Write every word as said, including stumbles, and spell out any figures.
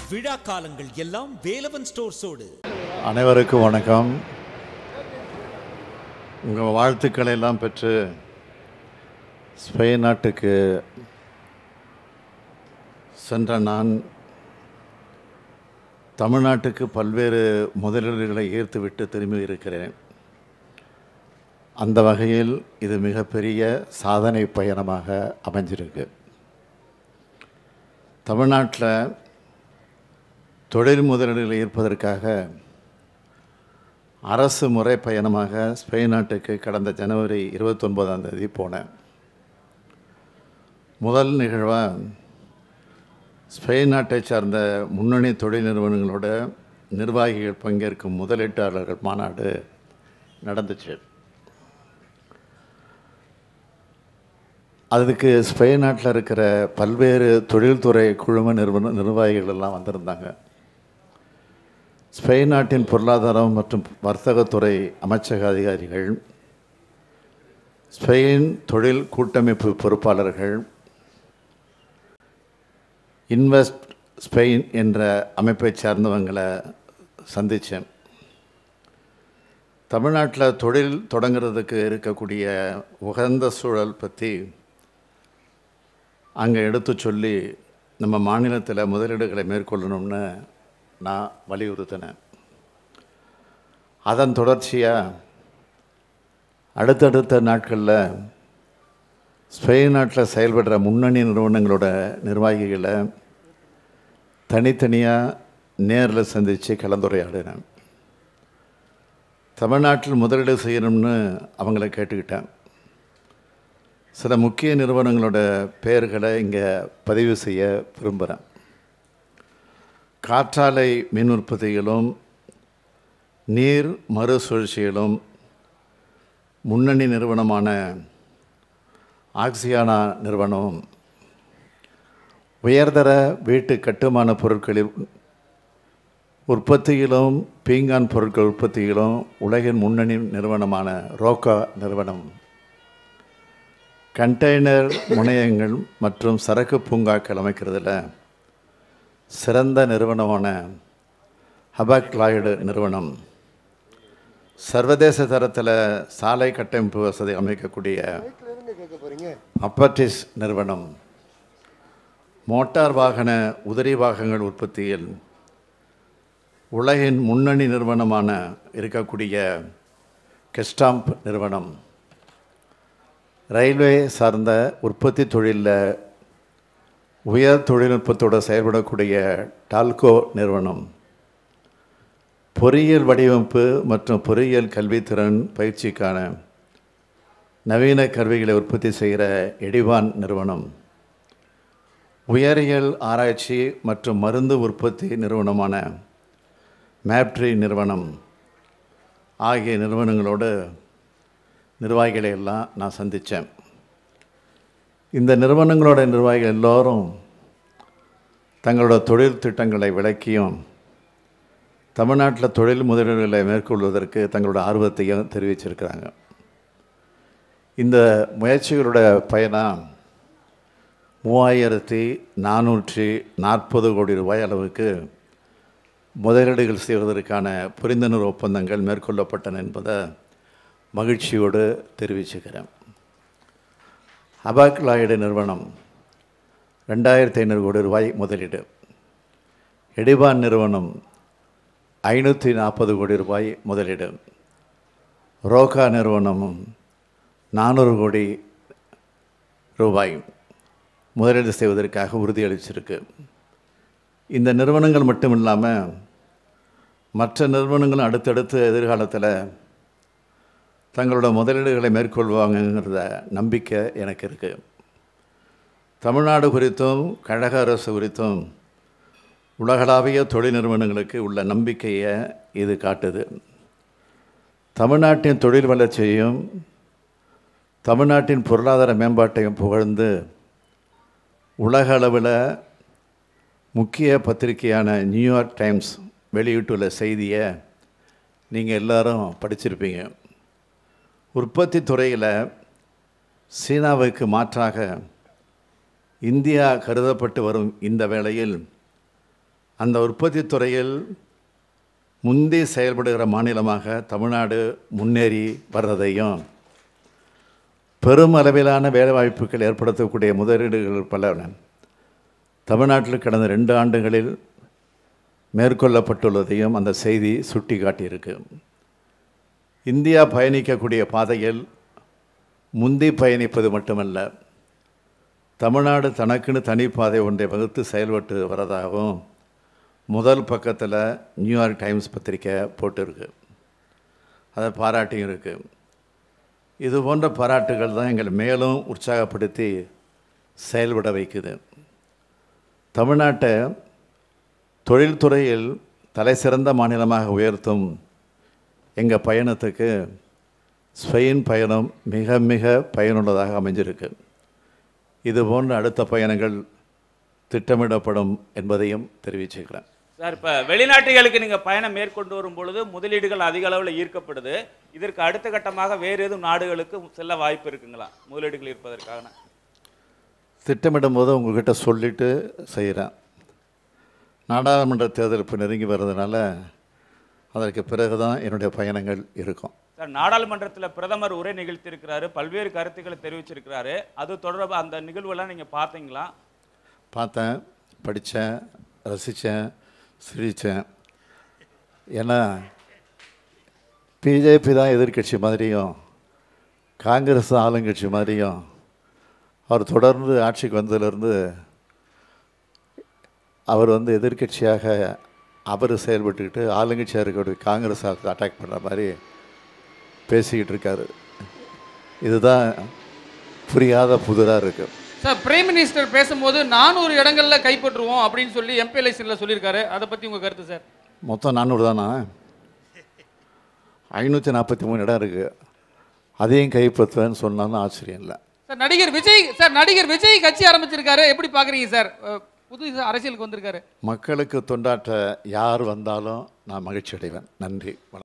விழா காலங்கள் எல்லாம் வேலவன் ஸ்டோர்ஸோடு. அனைவருக்கும் வணக்கம். உங்கள் வாழ்த்துக்களை எல்லாம் பெற்று ஸ்பெயின் நாட்டுக்கு சென்ற நான் தமிழ்நாட்டுக்கு பல்வேறு முதலீடுகளை ஈர்த்துவிட்டு திரும்பி இருக்கிறேன். அந்த வகையில் இது மிகப்பெரிய சாதனை பயணமாக அமைஞ்சிருக்கு. தமிழ்நாட்டில் தொழில் முதலீடுகளை ஈர்ப்பதற்காக அரசு முறை பயணமாக ஸ்பெயின் நாட்டுக்கு கடந்த ஜனவரி இருபத்தொன்பதாம் தேதி போனேன். முதல் நிகழ்வாக ஸ்பெயின் நாட்டை சார்ந்த முன்னணி தொழில் நிறுவனங்களோட நிர்வாகிகள் பங்கேற்கும் முதலீட்டாளர்கள் மாநாடு நடந்துச்சு. அதுக்கு ஸ்பெயின் நாட்டில் இருக்கிற பல்வேறு தொழில்துறை குழும நிறுவன நிர்வாகிகள் எல்லாம் வந்திருந்தாங்க. ஸ்பெயின் நாட்டின் பொருளாதாரம் மற்றும் வர்த்தகத்துறை அமைச்சக அதிகாரிகள், ஸ்பெயின் தொழில் கூட்டமைப்பு பொறுப்பாளர்கள், இன்வெஸ்ட் ஸ்பெயின் என்ற அமைப்பை சார்ந்தவங்களை சந்தித்தேன். தமிழ்நாட்டில் தொழில் தொடங்கிறதுக்கு இருக்கக்கூடிய உகந்த சூழல் பற்றி அங்கே எடுத்து சொல்லி நம்ம மாநிலத்தில் முதலீடுகளை மேற்கொள்ளணும்னு நான் வலியுறுத்தினேன். அதன் தொடர்ச்சியாக அடுத்தடுத்த நாட்களில் ஸ்பெயின் நாட்டில் செயல்படுற முன்னணி நிறுவனங்களோட நிர்வாகிகளை தனித்தனியாக நேரில் சந்தித்து கலந்துரையாடினேன். தமிழ்நாட்டில் முதலீடு செய்யணும்னு அவங்கள கேட்டுக்கிட்டேன். சில முக்கிய நிறுவனங்களோட பெயர்களை இங்கே பதிவு செய்ய விரும்புகிறேன். காற்றாலை மின் உற்பத்திகளும் நீர் மறுசுழற்சிகளும் முன்னணி நிறுவனமான ஆக்சியானா நிறுவனம், உயர்தர வீட்டு கட்டுமான பொருட்களில் உற்பத்தியிலும் பீங்கான் பொருட்கள் உற்பத்தியிலும் உலகின் முன்னணி நிறுவனமான ரோக்கா நிறுவனம், கண்டெய்னர் முனையங்கள் மற்றும் சரக்கு பூங்காக்கள் அமைக்கிறதுல சிறந்த நிறுவனமான ஹபாக் லாய்டு நிறுவனம், சர்வதேச தரத்தில் சாலை கட்டமைப்பு வசதி அமைக்கக்கூடிய அப்பர்டிஸ் நிறுவனம், மோட்டார் வாகன உதிரி பாகங்கள் உற்பத்தியில் உலகின் முன்னணி நிறுவனமான இருக்கக்கூடிய கெஸ்டாம்ப் நிறுவனம், ரயில்வே சார்ந்த உற்பத்தி தொழிலில் உயர் தொழில்நுட்பத்தோடு செயல்படக்கூடிய டால்கோ நிறுவனம், பொறியியல் வடிவமைப்பு மற்றும் பொறியியல் கல்வித்திறன் பயிற்சிக்கான நவீன கருவிகளை உற்பத்தி செய்கிற எடிவான் நிறுவனம், உயரியல் ஆராய்ச்சி மற்றும் மருந்து உற்பத்தி நிறுவனமான மேப்ட்ரி நிறுவனம் ஆகிய நிறுவனங்களோடு நிர்வாகிகளை எல்லாம் நான் சந்தித்தேன். இந்த நிறுவனங்களோட நிர்வாகிகள் எல்லோரும் தங்களோட தொழில் திட்டங்களை விளக்கியும் தமிழ்நாட்டில் தொழில் முதலீடுகளை மேற்கொள்வதற்கு தங்களோட ஆர்வத்தையும் தெரிவிச்சிருக்கிறாங்க. இந்த முயற்சிகளோட பயணம் மூவாயிரத்தி நானூற்றி நாற்பது கோடி ரூபாய் அளவுக்கு முதலீடுகள் செய்வதற்கான புரிந்துணர்வு ஒப்பந்தங்கள் மேற்கொள்ளப்பட்டன என்பதை மகிழ்ச்சியோடு தெரிவிச்சுக்கிறேன். ஹபாக் லாய்டு நிறுவனம் ரெண்டாயிரத்தி ஐநூறு கோடி ரூபாய் முதலீடு, எடிவான் நிறுவனம் ஐநூற்றி நாற்பது கோடி ரூபாய் முதலீடு, ரோக்கா நிறுவனமும் நானூறு கோடி ரூபாய் முதலீடு செய்வதற்காக உறுதியளிச்சிருக்கு. இந்த நிறுவனங்கள் மட்டும் இல்லாமல் மற்ற நிறுவனங்களும் அடுத்தடுத்து எதிர்காலத்தில் தங்களோட முதலீடுகளை மேற்கொள்வாங்கங்கிறத நம்பிக்கை எனக்கு இருக்குது. தமிழ்நாடு குறித்தும் கழக அரசு குறித்தும் உலகளாவிய தொழில் நிறுவனங்களுக்கு உள்ள நம்பிக்கையை இது காட்டுது. தமிழ்நாட்டின் தொழில் வளர்ச்சியையும் தமிழ்நாட்டின் பொருளாதார மேம்பாட்டையும் புகழ்ந்து உலக அளவில் முக்கிய பத்திரிகையான நியூயார்க் டைம்ஸ் வெளியிட்டுள்ள செய்தியை நீங்கள் எல்லாரும் படிச்சிருப்பீங்க. உற்பத்தி துறையில் சீனாவுக்கு மாற்றாக இந்தியா கருதப்பட்டு வரும் இந்த வேளையில் அந்த உற்பத்தி துறையில் முந்தி செயல்படுகிற மாநிலமாக தமிழ்நாடு முன்னேறி வர்றதையும் பெரும் அளவிலான வேலைவாய்ப்புகள் ஏற்படுத்தக்கூடிய முதலீடுகள் பல தமிழ்நாட்டில் கடந்த ரெண்டு ஆண்டுகளில் மேற்கொள்ளப்பட்டுள்ளதையும் அந்த செய்தி சுட்டி காட்டியிருக்கு. இந்தியா பயணிக்கக்கூடிய பாதையில் முந்தி பயணிப்பது மட்டுமல்ல, தமிழ்நாடு தனக்குன்னு தனிப்பாதை ஒன்றை வகுத்து செயல்பட்டு வரதாகவும் முதல் பக்கத்தில் நியூயார்க் டைம்ஸ் பத்திரிக்கை போட்டிருக்கு. அதை பாராட்டியும் இருக்குது. இது போன்ற பாராட்டுகள் தான் எங்களை மேலும் உற்சாகப்படுத்தி செயல்பட வைக்குது. தமிழ்நாட்டை தொழில்துறையில் தலை சிறந்த மாநிலமாக உயர்த்தும் எங்கள் பயணத்துக்கு ஸ்பெயின் பயணம் மிக மிக பயனுள்ளதாக அமைஞ்சிருக்கு. இது போன்ற அடுத்த பயணங்கள் திட்டமிடப்படும் என்பதையும் தெரிவிச்சுக்கிறேன். சார், இப்போ வெளிநாட்டுகளுக்கு நீங்கள் பயணம் மேற்கொண்டு வரும் பொழுது முதலீடுகள் அதிக அளவில் ஈர்க்கப்படுது. இதற்கு அடுத்த கட்டமாக வேறு எதுவும் நாடுகளுக்கு செல்ல வாய்ப்பு இருக்குங்களா முதலீடுகள் இருப்பதற்கான? திட்டமிடும் போது உங்கள்கிட்ட சொல்லிவிட்டு செய்கிறேன். நாடாளுமன்ற தேர்தல் இப்போ நெருங்கி வர்றதுனால அதற்கு பிறகு தான் என்னுடைய பயணங்கள் இருக்கும். சார், நாடாளுமன்றத்தில் பிரதமர் உரை நிகழ்த்தியிருக்கிறாரு, பல்வேறு கருத்துக்களை தெரிவிச்சிருக்கிறாரு. அது தொடர்பாக அந்த நிகழ்வெல்லாம் நீங்கள் பார்த்தீங்களா? பார்த்தேன், படித்தேன், ரசித்தேன், சிரித்தேன். ஏன்னா பிஜேபி தான் எதிர்கட்சி மாதிரியும் காங்கிரஸ் தான் ஆளுங்கட்சி மாதிரியும் அவர் தொடர்ந்து ஆட்சிக்கு வந்ததுலேருந்து அவர் வந்து எதிர்கட்சியாக அவர் செயல்பட்டுக்கிட்டு ஆளுங்கட்சியாக இருக்கக்கூடிய காங்கிரஸ் அட்டாக் பண்ணுற மாதிரி பேசிக்கிட்டு இருக்காரு. இதுதான் புரியாத புதிராக இருக்குது. சார், பிரைம் மினிஸ்டர் பேசும்போது நானூறு இடங்களில் கைப்பற்றுவோம் அப்படின்னு சொல்லி எம்பி எலெக்ஷனில் சொல்லியிருக்காரு. அதை பற்றி உங்கள் கருத்து சார்? மொத்தம் நானூறு தானா? ஐநூற்றி நாற்பத்தி மூணு இடம் இருக்குது. அதையும் கைப்பற்றுவேன்னு சொன்னாலும் ஆச்சரியம் இல்லை. சார், நடிகர் விஜய் சார் நடிகர் விஜய் கட்சி ஆரம்பிச்சிருக்காரு, எப்படி பார்க்குறீங்க சார்? புது அரசியலுக்கு வந்திருக்காரு. மக்களுக்கு தொண்டாற்ற யார் வந்தாலும் நான் மகிழ்ச்சி அடைவேன். நன்றி.